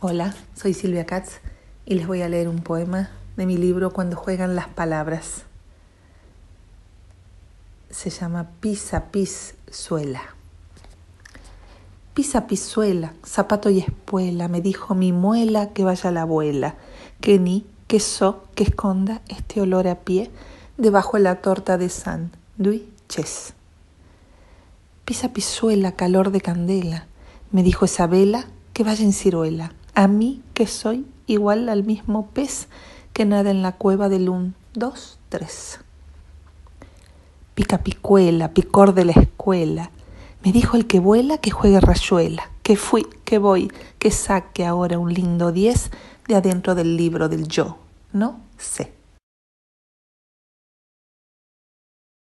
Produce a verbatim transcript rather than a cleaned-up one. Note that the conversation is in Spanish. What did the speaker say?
Hola, soy Silvia Katz y les voy a leer un poema de mi libro Cuando juegan las palabras. Se llama Pisa, pis, suela. Pisa, pis, suela, zapato y espuela, me dijo mi muela que vaya la abuela, que ni, que so, que esconda este olor a pie debajo de la torta de sándwiches. Pisa, pisuela, calor de candela, me dijo esa vela que vaya en ciruela, a mí que soy igual al mismo pez que nada en la cueva del un, dos, tres. Pica picuela, picor de la escuela, me dijo el que vuela que juegue rayuela, que fui, que voy, que saque ahora un lindo diez de adentro del libro del yo, no sé.